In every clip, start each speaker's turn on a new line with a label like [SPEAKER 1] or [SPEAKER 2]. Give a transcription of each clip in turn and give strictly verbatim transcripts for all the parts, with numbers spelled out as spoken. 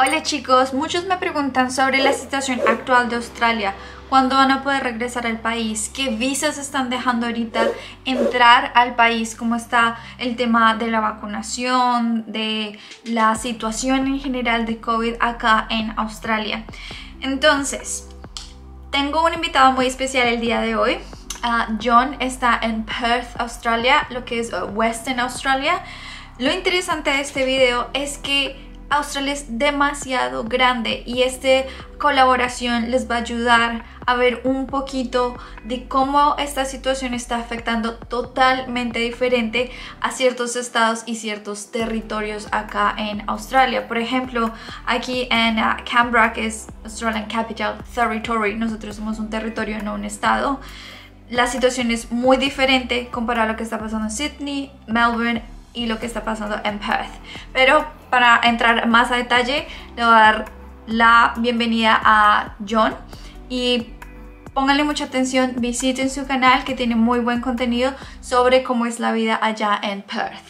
[SPEAKER 1] Hola chicos, muchos me preguntan sobre la situación actual de Australia, cuándo van a poder regresar al país, qué visas están dejando ahorita entrar al país, cómo está el tema de la vacunación, de la situación en general de COVID acá en Australia. Entonces, tengo un invitado muy especial el día de hoy. Uh, John está en Perth, Australia, lo que es uh, Western Australia. Lo interesante de este video es que Australia es demasiado grande y esta colaboración les va a ayudar a ver un poquito de cómo esta situación está afectando totalmente diferente a ciertos estados y ciertos territorios acá en Australia. Por ejemplo, aquí en uh, Canberra, que es Australian Capital Territory, nosotros somos un territorio, no un estado. La situación es muy diferente comparado a lo que está pasando en Sydney, Melbourne y lo que está pasando en Perth. Pero para entrar más a detalle, le voy a dar la bienvenida a John y pónganle mucha atención, visiten su canal que tiene muy buen contenido sobre cómo es la vida allá en Perth.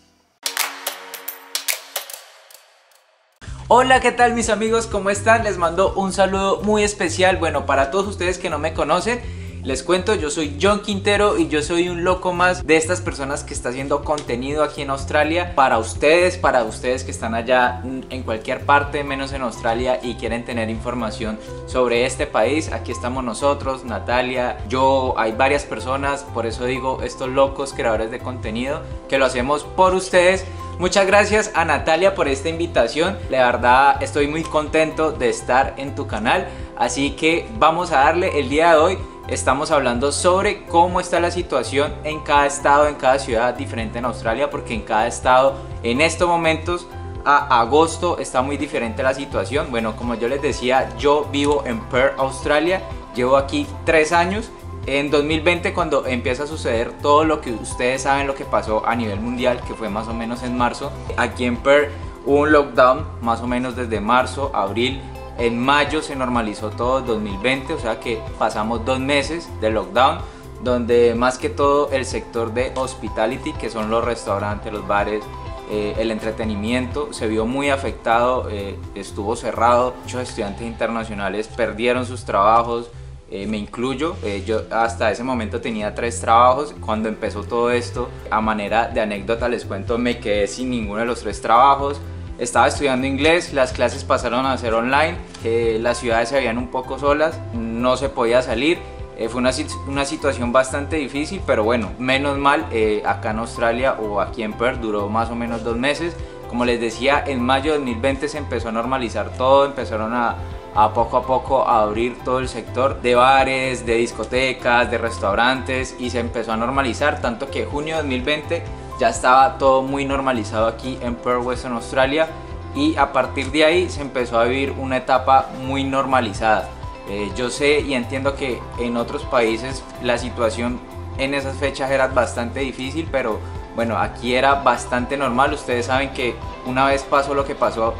[SPEAKER 2] Hola, ¿qué tal mis amigos? ¿Cómo están? Les mando un saludo muy especial. Bueno, para todos ustedes que no me conocen, les cuento, yo soy John Quintero y yo soy un loco más de estas personas que está haciendo contenido aquí en Australia para ustedes, para ustedes que están allá en cualquier parte menos en Australia y quieren tener información sobre este país. Aquí estamos nosotros, Natalia, yo, hay varias personas, por eso digo estos locos creadores de contenido que lo hacemos por ustedes. Muchas gracias a Natalia por esta invitación, la verdad estoy muy contento de estar en tu canal, así que vamos a darle. El día de hoy estamos hablando sobre cómo está la situación en cada estado, en cada ciudad diferente en Australia, porque en cada estado en estos momentos a agosto está muy diferente la situación. Bueno, como yo les decía, yo vivo en Perth, Australia, llevo aquí tres años. En dos mil veinte, cuando empieza a suceder todo lo que ustedes saben, lo que pasó a nivel mundial, que fue más o menos en marzo, aquí en Perth hubo un lockdown más o menos desde marzo, abril. En mayo se normalizó todo dos mil veinte, o sea que pasamos dos meses de lockdown, donde más que todo el sector de hospitality, que son los restaurantes, los bares, eh, el entretenimiento, se vio muy afectado, eh, estuvo cerrado. Muchos estudiantes internacionales perdieron sus trabajos. Eh, me incluyo, eh, yo hasta ese momento tenía tres trabajos. Cuando empezó todo esto, a manera de anécdota les cuento, me quedé sin ninguno de los tres trabajos. Estaba estudiando inglés, las clases pasaron a ser online, eh, las ciudades se veían un poco solas, no se podía salir. Eh, fue una, una situación bastante difícil, pero bueno, menos mal, eh, acá en Australia o aquí en Perth duró más o menos dos meses. Como les decía, en mayo de dos mil veinte se empezó a normalizar todo, empezaron a a poco a poco a abrir todo el sector de bares, de discotecas, de restaurantes, y se empezó a normalizar, tanto que junio de dos mil veinte ya estaba todo muy normalizado aquí en Perth, Western Australia, y a partir de ahí se empezó a vivir una etapa muy normalizada. Eh, yo sé y entiendo que en otros países la situación en esas fechas era bastante difícil, pero bueno, aquí era bastante normal. Ustedes saben que una vez pasó lo que pasó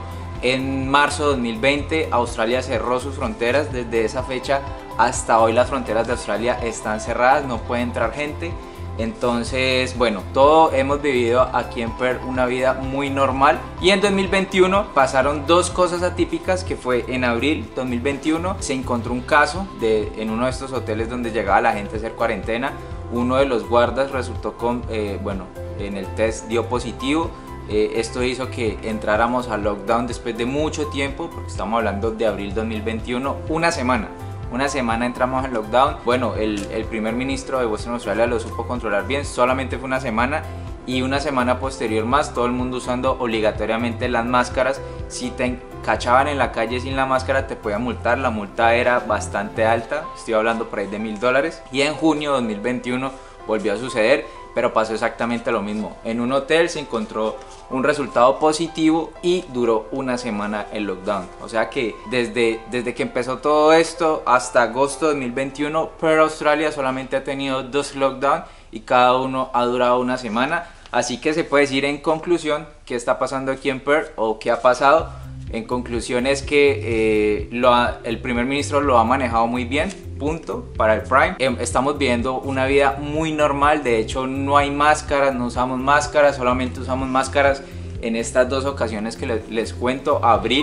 [SPEAKER 2] en marzo de dos mil veinte, Australia cerró sus fronteras. Desde esa fecha hasta hoy las fronteras de Australia están cerradas, no puede entrar gente. Entonces, bueno, todos hemos vivido aquí en Perth una vida muy normal. Y en dos mil veintiuno pasaron dos cosas atípicas, que fue en abril de dos mil veintiuno se encontró un caso de, en uno de estos hoteles donde llegaba la gente a hacer cuarentena. Uno de los guardas resultó con, eh, bueno, en el test dio positivo. Eh, esto hizo que entráramos al lockdown después de mucho tiempo, porque estamos hablando de abril dos mil veintiuno, una semana. Una semana entramos al lockdown. Bueno, el, el primer ministro de Western Australia lo supo controlar bien, solamente fue una semana, y una semana posterior más, todo el mundo usando obligatoriamente las máscaras. Si te cachaban en la calle sin la máscara te podían multar, la multa era bastante alta, estoy hablando por ahí de mil dólares. Y en junio de dos mil veintiuno volvió a suceder, pero pasó exactamente lo mismo. En un hotel se encontró un resultado positivo y duró una semana el lockdown. O sea que desde, desde que empezó todo esto hasta agosto de dos mil veintiuno, Perth, Australia solamente ha tenido dos lockdowns y cada uno ha durado una semana. Así que se puede decir en conclusión qué está pasando aquí en Perth o qué ha pasado. En conclusión es que eh, lo ha, el primer ministro lo ha manejado muy bien, punto, para el Prime. Eh, estamos viviendo una vida muy normal, de hecho no hay máscaras, no usamos máscaras, solamente usamos máscaras en estas dos ocasiones que les, les cuento, abril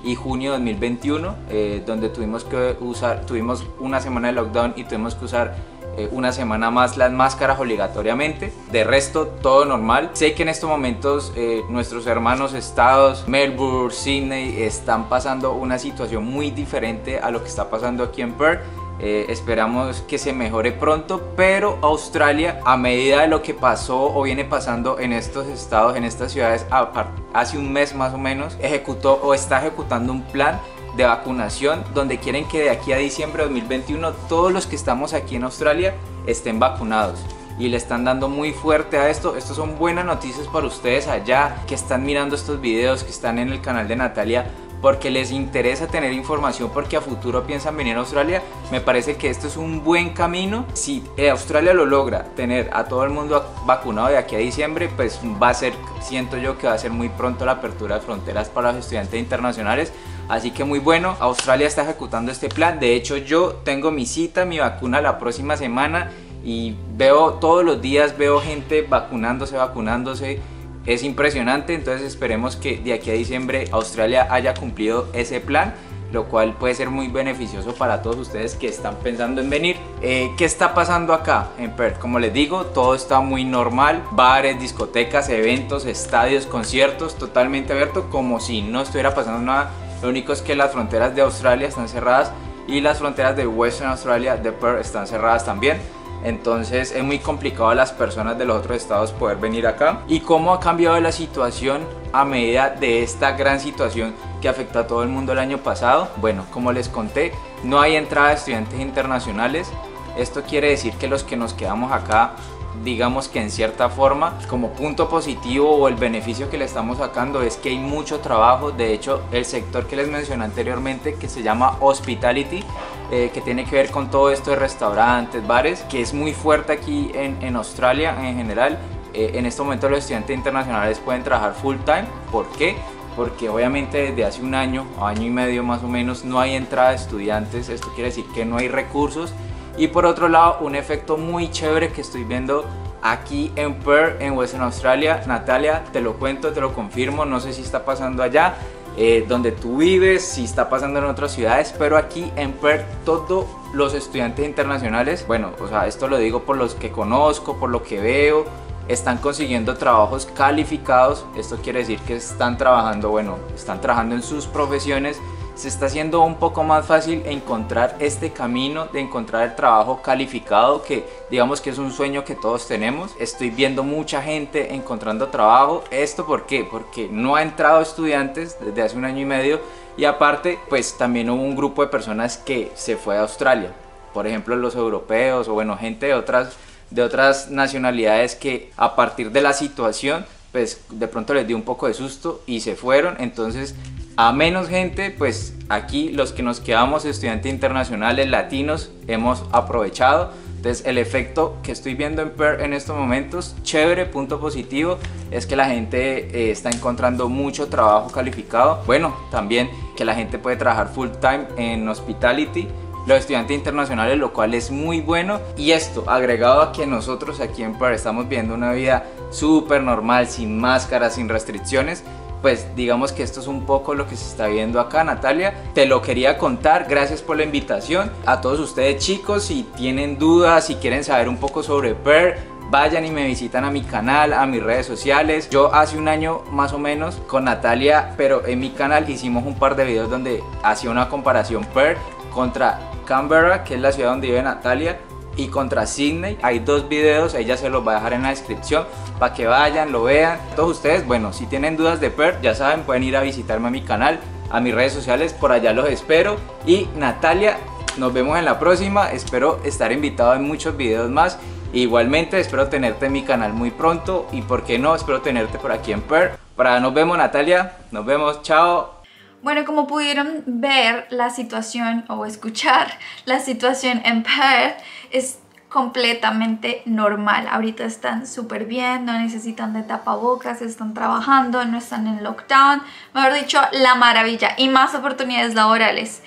[SPEAKER 2] y junio de dos mil veintiuno, eh, donde tuvimos que usar, tuvimos una semana de lockdown y tuvimos que usar eh, una semana más las máscaras obligatoriamente. De resto, todo normal. Sé que en estos momentos eh, nuestros hermanos estados, Melbourne, Sydney, están pasando una situación muy diferente a lo que está pasando aquí en Perth. Eh, esperamos que se mejore pronto, pero Australia, a medida de lo que pasó o viene pasando en estos estados, en estas ciudades, hace un mes más o menos, ejecutó o está ejecutando un plan de vacunación donde quieren que de aquí a diciembre de dos mil veintiuno todos los que estamos aquí en Australia estén vacunados. Y le están dando muy fuerte a esto. Estas son buenas noticias para ustedes allá que están mirando estos videos, que están en el canal de Natalia, porque les interesa tener información, porque a futuro piensan venir a Australia. Me parece que esto es un buen camino. Si Australia lo logra tener a todo el mundo vacunado de aquí a diciembre, pues va a ser, siento yo que va a ser muy pronto la apertura de fronteras para los estudiantes internacionales. Así que muy bueno, Australia está ejecutando este plan. De hecho, yo tengo mi cita, mi vacuna la próxima semana y veo todos los días, veo gente vacunándose, vacunándose. Es impresionante, entonces esperemos que de aquí a diciembre Australia haya cumplido ese plan, lo cual puede ser muy beneficioso para todos ustedes que están pensando en venir. Eh, ¿Qué está pasando acá en Perth? Como les digo, todo está muy normal, bares, discotecas, eventos, estadios, conciertos, totalmente abierto, como si no estuviera pasando nada. Lo único es que las fronteras de Australia están cerradas y las fronteras de Western Australia, de Perth, están cerradas también. Entonces es muy complicado a las personas de los otros estados poder venir acá. ¿Y cómo ha cambiado la situación a medida de esta gran situación que afectó a todo el mundo el año pasado? Bueno, como les conté, no hay entrada de estudiantes internacionales. Esto quiere decir que los que nos quedamos acá, digamos que en cierta forma, como punto positivo o el beneficio que le estamos sacando es que hay mucho trabajo. De hecho, el sector que les mencioné anteriormente, que se llama Hospitality, eh, que tiene que ver con todo esto de restaurantes, bares, que es muy fuerte aquí en, en Australia en general. Eh, en este momento los estudiantes internacionales pueden trabajar full time. ¿Por qué? Porque obviamente desde hace un año, o año y medio más o menos, no hay entrada de estudiantes. Esto quiere decir que no hay recursos. Y por otro lado, un efecto muy chévere que estoy viendo aquí en Perth, en Western Australia. Natalia, te lo cuento, te lo confirmo, no sé si está pasando allá, eh, donde tú vives, si está pasando en otras ciudades, pero aquí en Perth todos los estudiantes internacionales, bueno, o sea, esto lo digo por los que conozco, por lo que veo, están consiguiendo trabajos calificados. Esto quiere decir que están trabajando, bueno, están trabajando en sus profesiones. Se está haciendo un poco más fácil encontrar este camino de encontrar el trabajo calificado, que digamos que es un sueño que todos tenemos. Estoy viendo mucha gente encontrando trabajo. ¿Esto por qué? Porque no ha entrado estudiantes desde hace un año y medio, y aparte pues también hubo un grupo de personas que se fue a Australia, por ejemplo los europeos o bueno, gente de otras, de otras nacionalidades que a partir de la situación pues de pronto les dio un poco de susto y se fueron. Entonces a menos gente, pues aquí los que nos quedamos, estudiantes internacionales, latinos, hemos aprovechado. Entonces el efecto que estoy viendo en Perth en estos momentos, chévere, punto positivo, es que la gente eh, está encontrando mucho trabajo calificado. Bueno, también que la gente puede trabajar full time en Hospitality, los estudiantes internacionales, lo cual es muy bueno. Y esto agregado a que nosotros aquí en Perth estamos viviendo una vida súper normal, sin máscaras, sin restricciones, pues digamos que esto es un poco lo que se está viendo acá. Natalia, te lo quería contar, gracias por la invitación. A todos ustedes chicos, si tienen dudas, si quieren saber un poco sobre Perth, vayan y me visitan a mi canal, a mis redes sociales. Yo hace un año más o menos con Natalia, pero en mi canal hicimos un par de videos donde hacía una comparación Perth contra Canberra, que es la ciudad donde vive Natalia, y contra Sydney. Hay dos videos, ella se los va a dejar en la descripción para que vayan, lo vean. Todos ustedes, bueno, si tienen dudas de Perth, ya saben, pueden ir a visitarme a mi canal, a mis redes sociales, por allá los espero. Y Natalia, nos vemos en la próxima, espero estar invitado en muchos videos más. Igualmente espero tenerte en mi canal muy pronto, y por qué no, espero tenerte por aquí en Perth. Para nos vemos Natalia, nos vemos, chao.
[SPEAKER 1] Bueno, como pudieron ver la situación o escuchar, la situación en Perth es completamente normal. Ahorita están súper bien, no necesitan de tapabocas, están trabajando, no están en lockdown. Mejor dicho, la maravilla, y más oportunidades laborales.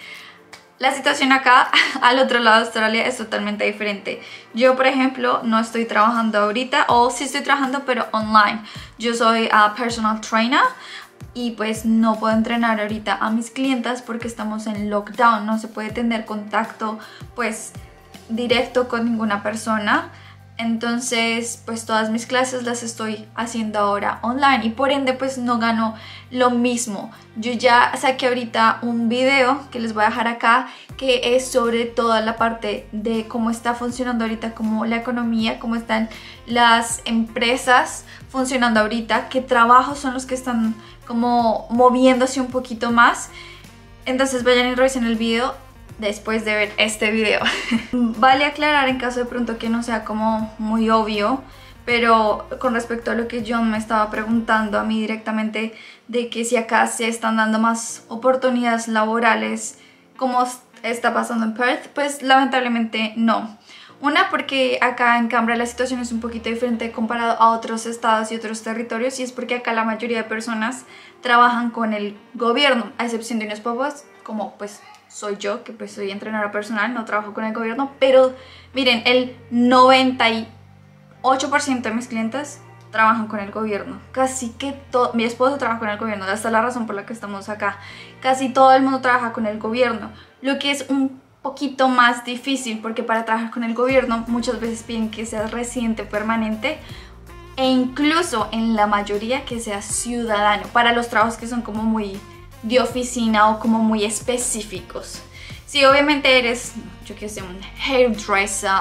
[SPEAKER 1] La situación acá, al otro lado de Australia, es totalmente diferente. Yo, por ejemplo, no estoy trabajando ahorita, o sí estoy trabajando, pero online. Yo soy uh, personal trainer y pues no puedo entrenar ahorita a mis clientas porque estamos en lockdown, no se puede tener contacto pues directo con ninguna persona. Entonces pues todas mis clases las estoy haciendo ahora online y por ende pues no gano lo mismo. Yo ya saqué ahorita un video que les voy a dejar acá que es sobre toda la parte de cómo está funcionando ahorita, como la economía, cómo están las empresas funcionando ahorita, qué trabajos son los que están como moviéndose un poquito más. Entonces vayan y revisen el video después de ver este video. Vale aclarar en caso de pronto que no sea como muy obvio, pero con respecto a lo que John me estaba preguntando a mí directamente de que si acá se están dando más oportunidades laborales como está pasando en Perth, pues lamentablemente no. Una, porque acá en Canberra la situación es un poquito diferente comparado a otros estados y otros territorios, y es porque acá la mayoría de personas trabajan con el gobierno, a excepción de unos pocos, como pues soy yo, que pues soy entrenadora personal, no trabajo con el gobierno, pero miren, el noventa y ocho por ciento de mis clientes trabajan con el gobierno. Casi que todo, mi esposo trabaja con el gobierno, esta es la razón por la que estamos acá. Casi todo el mundo trabaja con el gobierno, lo que es un poquito más difícil porque para trabajar con el gobierno muchas veces piden que seas residente permanente e incluso en la mayoría que seas ciudadano para los trabajos que son como muy de oficina o como muy específicos. Si obviamente eres, yo qué sé, un hairdresser,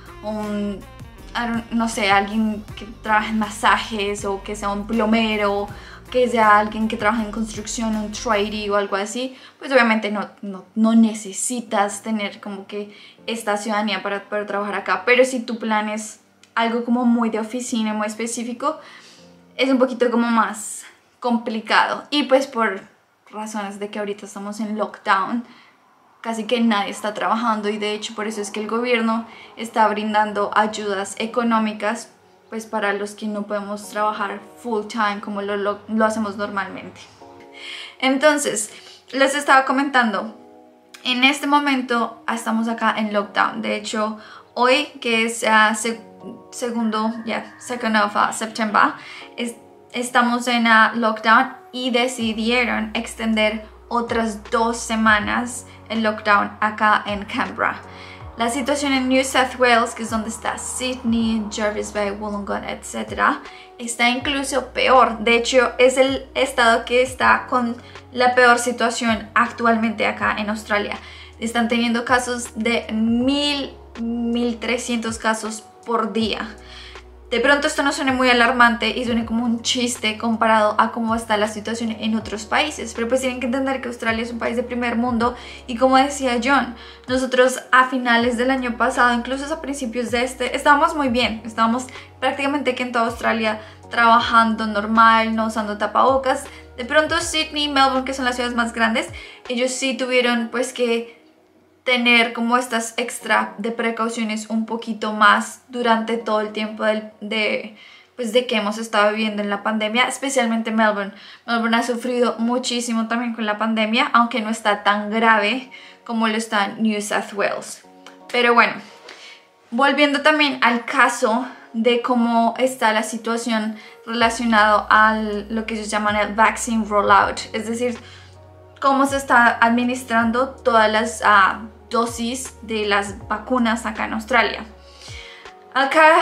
[SPEAKER 1] un, no sé, alguien que trabaja en masajes o que sea un plomero, que sea alguien que trabaja en construcción, un tradie o algo así, pues obviamente no, no, no necesitas tener como que esta ciudadanía para poder trabajar acá. Pero si tu plan es algo como muy de oficina, muy específico, es un poquito como más complicado. Y pues por razones de que ahorita estamos en lockdown, casi que nadie está trabajando, y de hecho por eso es que el gobierno está brindando ayudas económicas pues para los que no podemos trabajar full time como lo, lo, lo hacemos normalmente. Entonces, les estaba comentando, en este momento estamos acá en lockdown. De hecho, hoy que es uh, seg segundo, yeah, second of uh, September, es, estamos en uh, lockdown y decidieron extender otras dos semanas el lockdown acá en Canberra. La situación en New South Wales, que es donde está Sydney, Jervis Bay, Wollongong, etcétera, está incluso peor. De hecho, es el estado que está con la peor situación actualmente acá en Australia. Están teniendo casos de mil, mil trescientos casos por día. De pronto esto no suene muy alarmante y suene como un chiste comparado a cómo está la situación en otros países, pero pues tienen que entender que Australia es un país de primer mundo y como decía John, nosotros a finales del año pasado, incluso a principios de este, estábamos muy bien, estábamos prácticamente que en toda Australia trabajando normal, no usando tapabocas. De pronto Sydney y Melbourne, que son las ciudades más grandes, ellos sí tuvieron pues que tener como estas extra de precauciones un poquito más durante todo el tiempo del, de, pues de que hemos estado viviendo en la pandemia, especialmente Melbourne. Melbourne ha sufrido muchísimo también con la pandemia, aunque no está tan grave como lo está New South Wales. Pero bueno, volviendo también al caso de cómo está la situación relacionada a lo que se llama el vaccine rollout, es decir, cómo se está administrando todas las uh, dosis de las vacunas acá en Australia. Acá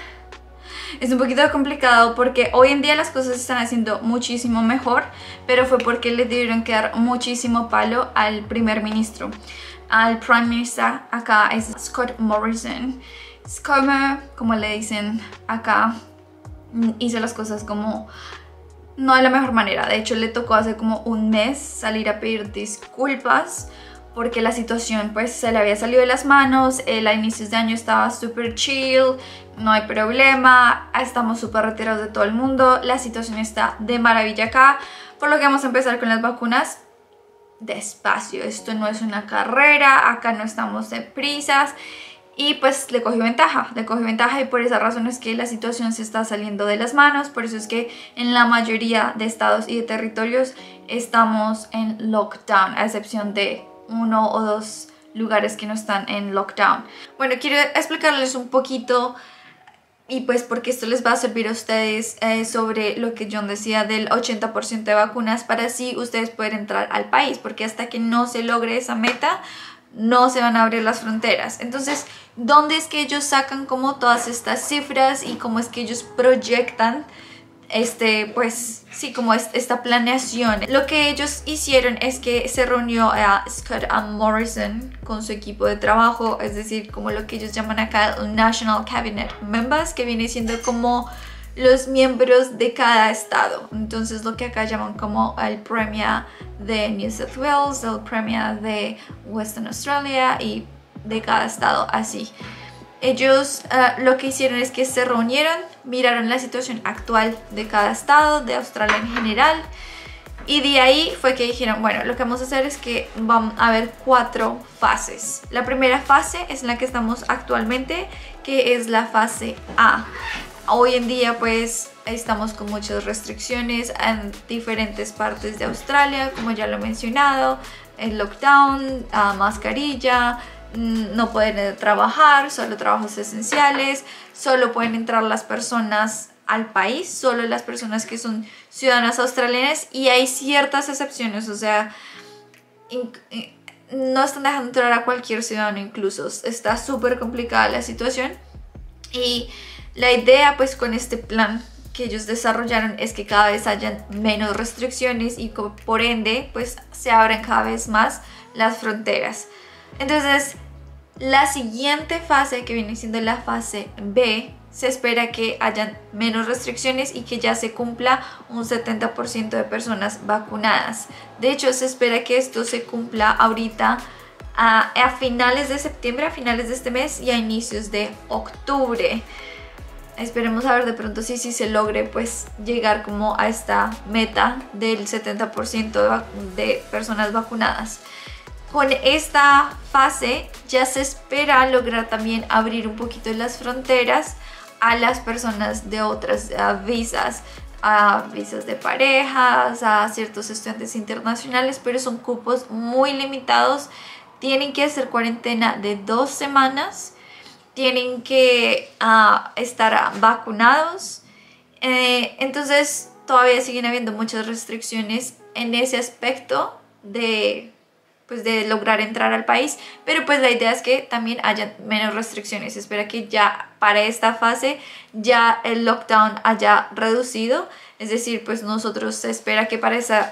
[SPEAKER 1] es un poquito complicado porque hoy en día las cosas se están haciendo muchísimo mejor, pero fue porque le dieron que dar muchísimo palo al primer ministro. Al Prime Minister acá es Scott Morrison. Es como, como le dicen acá, hizo las cosas como no de la mejor manera. De hecho, le tocó hace como un mes salir a pedir disculpas porque la situación pues se le había salido de las manos. Él a inicios de año estaba súper chill, no hay problema, estamos súper retirados de todo el mundo, la situación está de maravilla acá, por lo que vamos a empezar con las vacunas despacio. Esto no es una carrera, acá no estamos de prisas. Y pues le cogió ventaja, le cogió ventaja y por esa razón es que la situación se está saliendo de las manos. Por eso es que en la mayoría de estados y de territorios estamos en lockdown, a excepción de uno o dos lugares que no están en lockdown. Bueno, quiero explicarles un poquito y pues porque esto les va a servir a ustedes eh, sobre lo que John decía del ochenta por ciento de vacunas para así ustedes poder entrar al país, porque hasta que no se logre esa meta no se van a abrir las fronteras. Entonces, ¿dónde es que ellos sacan como todas estas cifras y cómo es que ellos proyectan este, pues sí, como es, esta planeación? Lo que ellos hicieron es que se reunió a Scott Morrison con su equipo de trabajo, es decir, como lo que ellos llaman acá el National Cabinet Members, que viene siendo como los miembros de cada estado. Entonces lo que acá llaman como el Premier de New South Wales, el Premier de Western Australia y de cada estado así. Ellos uh, lo que hicieron es que se reunieron, miraron la situación actual de cada estado, de Australia en general, y de ahí fue que dijeron, bueno, lo que vamos a hacer es que vamos a haber cuatro fases. La primera fase es la que estamos actualmente, que es la fase A. Hoy en día pues estamos con muchas restricciones en diferentes partes de Australia, como ya lo he mencionado, el lockdown, uh, mascarilla, no pueden trabajar, solo trabajos esenciales, solo pueden entrar las personas al país, solo las personas que son ciudadanas australianas, y hay ciertas excepciones, o sea, no están dejando entrar a cualquier ciudadano incluso. Está súper complicada la situación y la idea pues con este plan que ellos desarrollaron es que cada vez hayan menos restricciones y por ende pues se abran cada vez más las fronteras. Entonces la siguiente fase, que viene siendo la fase B, se espera que hayan menos restricciones y que ya se cumpla un setenta por ciento de personas vacunadas. De hecho, se espera que esto se cumpla ahorita a, a finales de septiembre, a finales de este mes y a inicios de octubre. Esperemos a ver de pronto si, si se logre pues llegar como a esta meta del setenta por ciento de, de personas vacunadas. Con esta fase ya se espera lograr también abrir un poquito las fronteras a las personas de otras uh, visas, a visas de parejas, a ciertos estudiantes internacionales, pero son cupos muy limitados. Tienen que hacer cuarentena de dos semanas, tienen que uh, estar uh, vacunados, eh, entonces todavía siguen habiendo muchas restricciones en ese aspecto de... pues de lograr entrar al país, pero pues la idea es que también haya menos restricciones. Se espera que ya para esta fase ya el lockdown haya reducido, es decir, pues nosotros se espera que para esa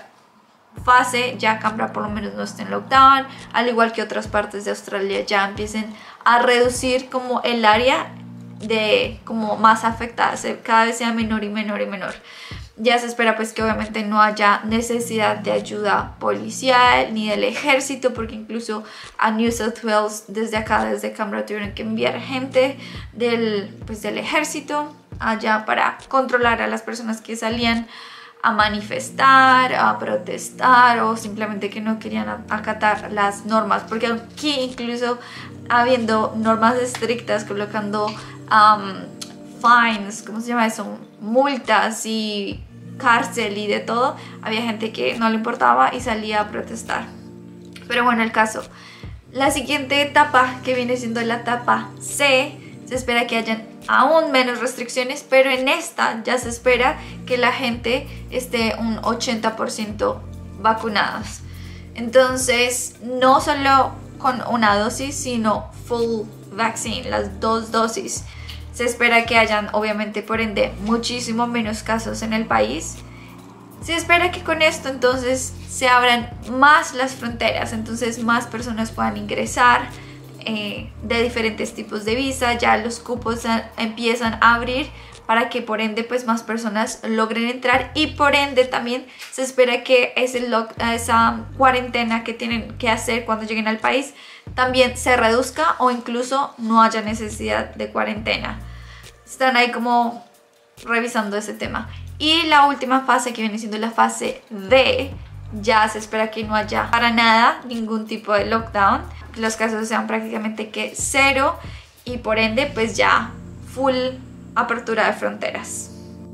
[SPEAKER 1] fase ya Canberra por lo menos no esté en lockdown, al igual que otras partes de Australia ya empiecen a reducir como el área de como más afectada, cada vez sea menor y menor y menor. Ya se espera pues que obviamente no haya necesidad de ayuda policial ni del ejército, porque incluso a New South Wales desde acá, desde Canberra, tuvieron que enviar gente del, pues, del ejército allá para controlar a las personas que salían a manifestar, a protestar o simplemente que no querían acatar las normas, porque aquí incluso habiendo normas estrictas, colocando um, fines, ¿cómo se llama eso? Multas y cárcel y de todo, había gente que no le importaba y salía a protestar. Pero bueno, el caso, la siguiente etapa, que viene siendo la etapa C, se espera que hayan aún menos restricciones, pero en esta ya se espera que la gente esté un ochenta por ciento vacunados. Entonces, no solo con una dosis, sino full vaccine, las dos dosis. Se espera que hayan, obviamente, por ende, muchísimo menos casos en el país. Se espera que con esto, entonces, se abran más las fronteras. Entonces, más personas puedan ingresar eh, de diferentes tipos de visa. Ya los cupos a, empiezan a abrir para que, por ende, pues, más personas logren entrar. Y, por ende, también se espera que ese lock, esa cuarentena que tienen que hacer cuando lleguen al país también se reduzca o incluso no haya necesidad de cuarentena. Están ahí como revisando ese tema. Y la última fase, que viene siendo la fase D, ya se espera que no haya para nada ningún tipo de lockdown. Los casos sean prácticamente que cero y por ende pues ya full apertura de fronteras.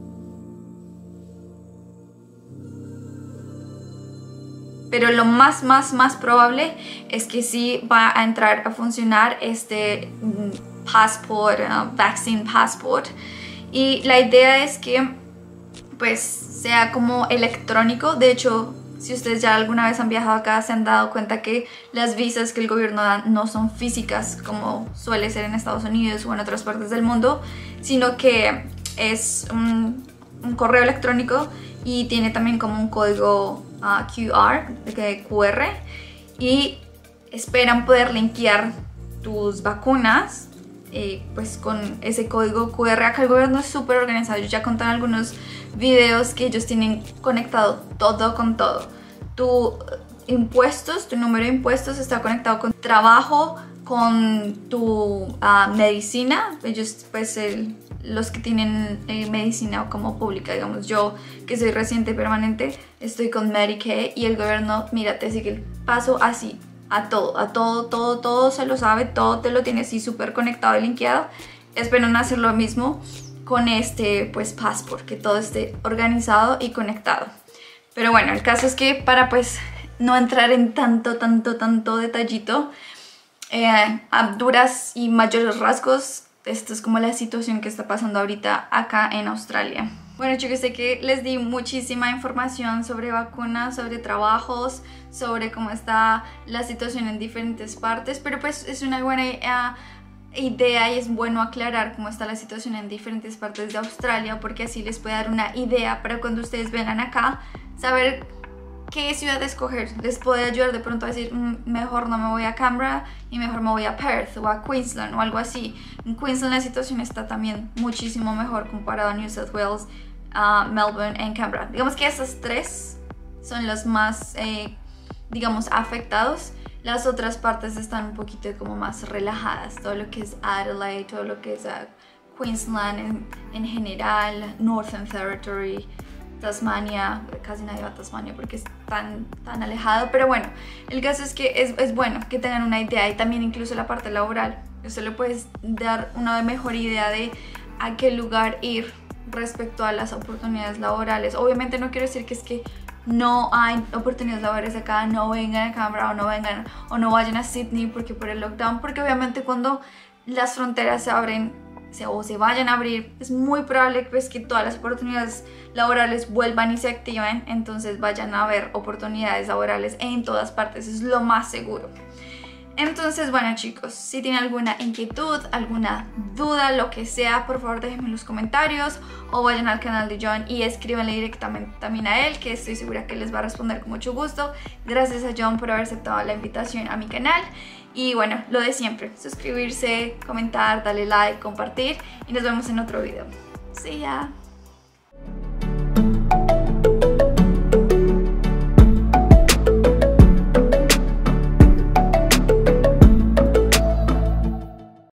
[SPEAKER 1] Pero lo más, más, más probable es que sí va a entrar a funcionar este passport, uh, vaccine passport. Y la idea es que pues sea como electrónico. De hecho, si ustedes ya alguna vez han viajado acá, se han dado cuenta que las visas que el gobierno da no son físicas como suele ser en Estados Unidos o en otras partes del mundo, sino que es un, un correo electrónico y tiene también como un código uh, Q R, Q R, y esperan poder linkear tus vacunas eh, pues con ese código Q R. Acá el gobierno es súper organizado. Yo ya conté en algunos videos que ellos tienen conectado todo con todo. Tu impuestos, tu número de impuestos está conectado con trabajo, con tu uh, medicina. Ellos pues el, los que tienen eh, medicina como pública, digamos yo que soy residente permanente, estoy con Medicaid y el gobierno, mira, te sigue el paso así a todo, a todo, todo, todo se lo sabe, todo te lo tiene así súper conectado y linkeado. Esperan hacer lo mismo con este pues passport, que todo esté organizado y conectado. Pero bueno, el caso es que para pues no entrar en tanto, tanto, tanto detallito, eh, a duras y mayores rasgos, esto es como la situación que está pasando ahorita acá en Australia. Bueno chicos, sé que les di muchísima información sobre vacunas, sobre trabajos, sobre cómo está la situación en diferentes partes, pero pues es una buena uh, idea y es bueno aclarar cómo está la situación en diferentes partes de Australia, porque así les puede dar una idea para cuando ustedes vengan acá, saber qué ciudad escoger. Les puede ayudar de pronto a decir, mmm, mejor no me voy a Canberra y mejor me voy a Perth o a Queensland o algo así. En Queensland la situación está también muchísimo mejor comparado a New South Wales, uh, Melbourne y Canberra. Digamos que esas tres son los más, eh, digamos, afectados. Las otras partes están un poquito como más relajadas. Todo lo que es Adelaide, todo lo que es uh, Queensland en, en general, Northern Territory, Tasmania, casi nadie va a Tasmania porque es tan, tan alejado, pero bueno, el caso es que es, es bueno que tengan una idea, y también incluso la parte laboral. Eso le puedes dar una mejor idea de a qué lugar ir respecto a las oportunidades laborales. Obviamente no quiero decir que es que no hay oportunidades laborales acá, no vengan a Canberra o no vengan o no vayan a Sydney porque por el lockdown, porque obviamente cuando las fronteras se abren se, o se vayan a abrir, es muy probable pues, que todas las oportunidades laborales vuelvan y se activen, entonces vayan a haber oportunidades laborales en todas partes, es lo más seguro. Entonces, bueno chicos, si tienen alguna inquietud, alguna duda, lo que sea, por favor déjenme en los comentarios o vayan al canal de John y escríbanle directamente también a él, que estoy segura que les va a responder con mucho gusto. Gracias a John por haber aceptado la invitación a mi canal. Y bueno, lo de siempre, suscribirse, comentar, darle like, compartir y nos vemos en otro video. See ya.